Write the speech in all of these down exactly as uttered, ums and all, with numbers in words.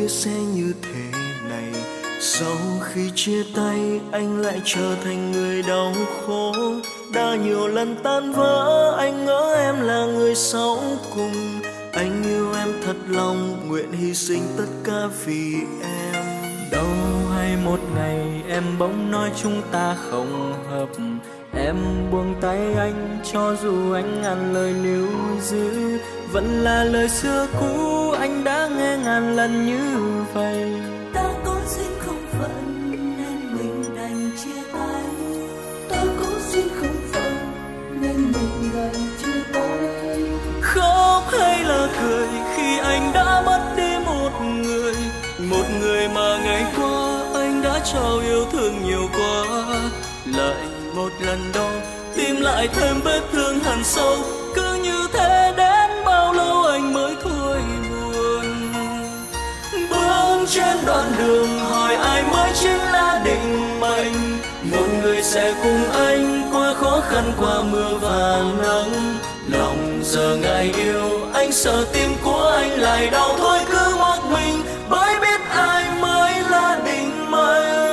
biết sẽ như thế này. Sau khi chia tay anh lại trở thành người đau khổ. Đã nhiều lần tan vỡ anh ngỡ em là người sau cùng. Anh yêu em thật lòng, nguyện hy sinh tất cả vì em. Đâu hay một ngày em bỗng nói chúng ta không hợp. Em buông tay anh cho dù anh ngàn lời níu giữ. Vẫn là lời xưa cũ anh đã nghe ngàn lần như vậy. Ta có duyên không phận nên mình đành chia tay. Ta có duyên không phận nên mình đành chia tay. Khóc hay là cười khi anh đã mất đi một người. Một người mà ngày qua anh đã trao yêu thương nhiều quá. Lại một lần đó tìm lại thêm vết thương hằn sâu. Cứ như thế đến bao lâu anh mới thôi buồn. Bước trên đoạn đường hỏi ai mới chính là định mệnh. Một người sẽ cùng anh qua khó khăn qua mưa và nắng. Lòng giờ ngại yêu anh sợ tim của anh lại đau. Thôi cứ một mình bởi biết ai mới là định mệnh.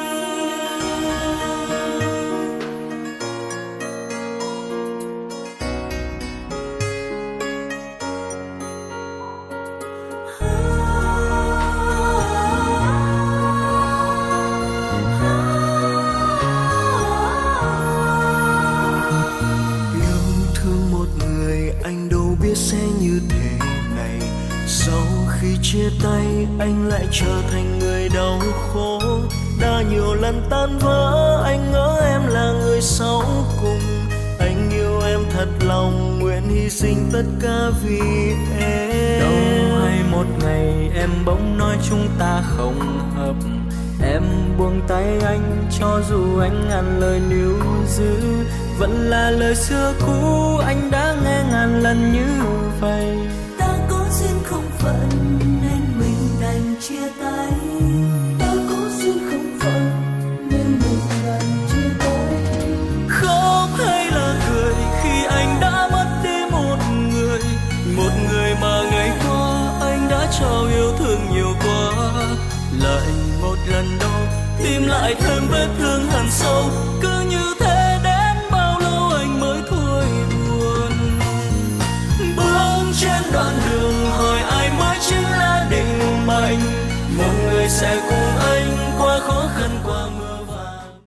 Sẽ như thế này. Sau khi chia tay anh lại trở thành người đau khổ. Đã nhiều lần tan vỡ anh ngỡ em là người sau cùng. Anh yêu em thật lòng, nguyện hy sinh tất cả vì em. Đâu hay một ngày em bỗng nói chúng ta không hợp. Em buông tay anh cho dù anh ngàn lời níu giữ. Vẫn là lời xưa cũ anh đã nghe ngàn lần như vậy. Ta có duyên không phận nên mình đành chia tay. Ta có duyên không phận nên mình đành chia tay. Khóc hay là cười khi anh đã mất đi một người. Một người mà ngày qua anh đã trao yêu thương nhiều quá. Lại một lần đó tìm lại thêm vết thương hằn sâu. Cứ như thế